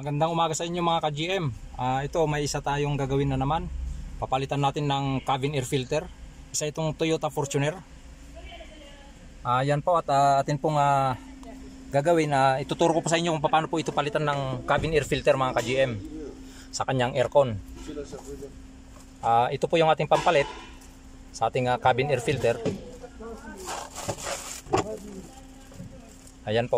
Magandang umaga sa inyo mga ka-GM. Ito may isa tayong gagawin na naman. Papalitan natin ng cabin air filter. Isa itong Toyota Fortuner. Yan po at atin pong gagawin. Ituturo ko po sa inyo kung paano po ito palitan ng cabin air filter mga ka-GM sa kanyang aircon. Ito po yung ating pampalit sa ating cabin air filter. Ayan po.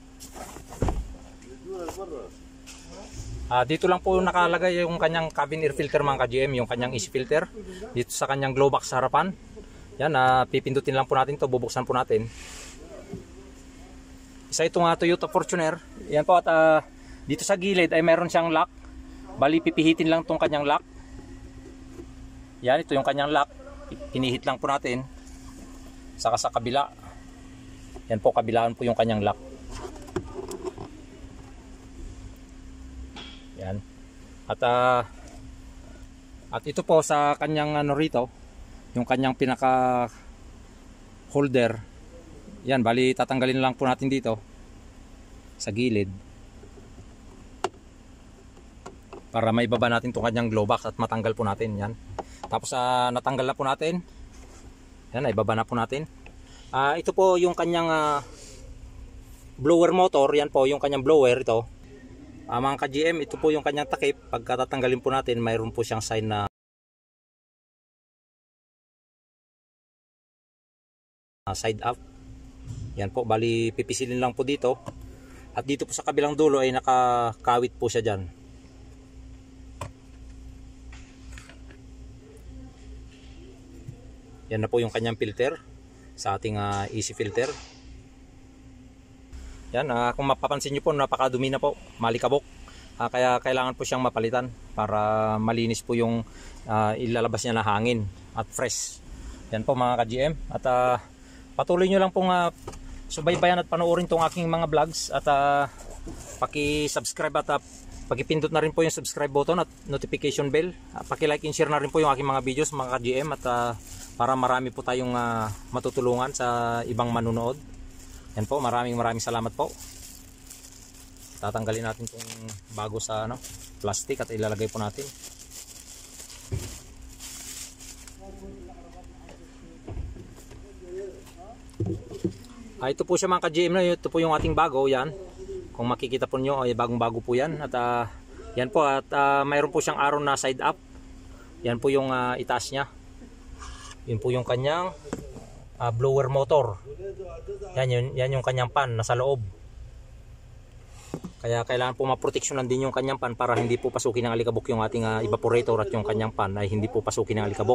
Dito lang po nakalagay yung kanyang cabin air filter mga ka-GM, yung kanyang easy filter. Dito sa kanyang glow box sa harapan. Yan, pipindutin lang po natin to, bubuksan po natin. Isa itong Toyota Fortuner. Yan po at dito sa gilid ay meron siyang lock. Bali pipihitin lang tong kanyang lock. Yan, ito yung kanyang lock. Pinihit lang po natin. Saka sa kabila. Yan po, kabilaan po yung kanyang lock. Yan. At ito po sa kanyang rito, yung kanyang pinaka holder. Yan, bali tatanggalin lang po natin dito sa gilid para maibaba natin itong kanyang glow box at matanggal po natin. Yan. Tapos natanggal na po natin. Yan, ibaba na po natin. Ito po yung kanyang blower motor. Yan po yung kanyang blower ito. Mga ka-GM, ito po yung kanyang takip. Pagka tatanggalin po natin, mayroon po siyang sign na side up. Yan po, bali pipisilin lang po dito. At dito po sa kabilang dulo ay nakakawit po siya dyan. Yan na po yung kanyang filter sa ating easy filter. Yan, kung mapapansin nyo po, napakadumi na po, malikabok. Kaya kailangan po siyang mapalitan para malinis po yung ilalabas niya na hangin at fresh. Yan po mga ka-GM. At patuloy nyo lang pong subaybayan at panoorin tong aking mga vlogs. At paki-subscribe at paki-pindot na rin po yung subscribe button at notification bell. Paki-like and share na rin po yung aking mga videos mga ka-GM. At para marami po tayong matutulungan sa ibang manunood. Yan po, maraming salamat po. Tatanggalin natin itong bago sa plastic at ilalagay po natin. Ito po siya mga ka-GM na, ito po yung ating bago. Yan, kung makikita po nyo ay bagong bago po yan. At yan po, at mayroon po siyang arrow na side up. Yan po yung itaas nya. Yan po yung kanyang blower motor. Yan yung kanyang pan nasa loob. Kaya kailangan po maproteksyonan din yung kanyang pan para hindi po pasukin ng alikabok yung ating evaporator at yung kanyang pan ay hindi po pasukin ng alikabok.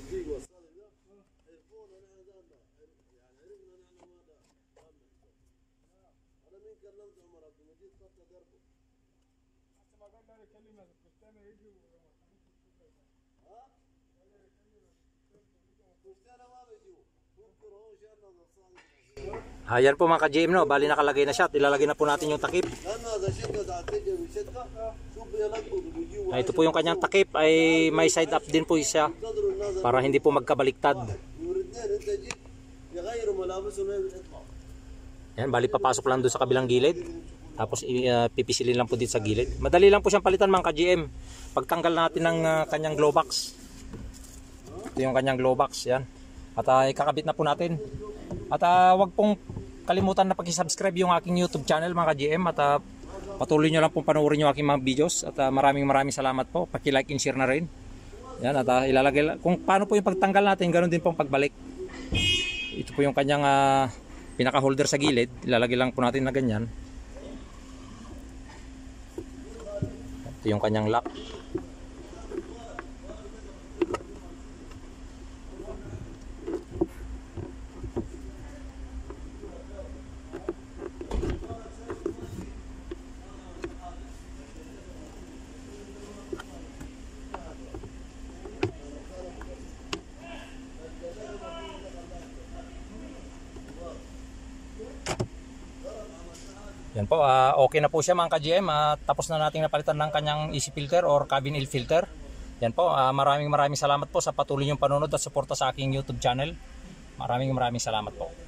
Ayan po mga ka-GM, no, bali nakalagay na siya. Ilalagay na po natin yung takip. Ito po yung kanyang takip ay may side up din po siya para hindi po magkabaliktad. Ayan, bali papasok lang doon sa kabilang gilid. Tapos pipisilin lang po dito sa gilid. Madali lang po siyang palitan mga ka-GM. Pagtanggal natin ng kanyang glow box. Ito yung kanyang glow box. Yan. At ikakabit na po natin. At wag pong kalimutan na pag-subscribe yung aking YouTube channel mga ka-GM. At patuloy nyo lang pong panoorin yung aking mga videos. At maraming salamat po. Paki-like and share na rin. Yan, at ilalagay kung paano po yung pagtanggal natin, ganoon din pong pagbalik. Ito po yung kanyang pinaka-holder sa gilid. Ilalagay lang po natin na ganyan. Ito yung kanyang lock. Yan po, okay na po siya mga ka-GM. Tapos na nating napalitan ng kanyang easy filter or cabin air filter. Yan po, maraming salamat po sa patuloy niyong panonood at suporta sa aking YouTube channel. Maraming salamat po.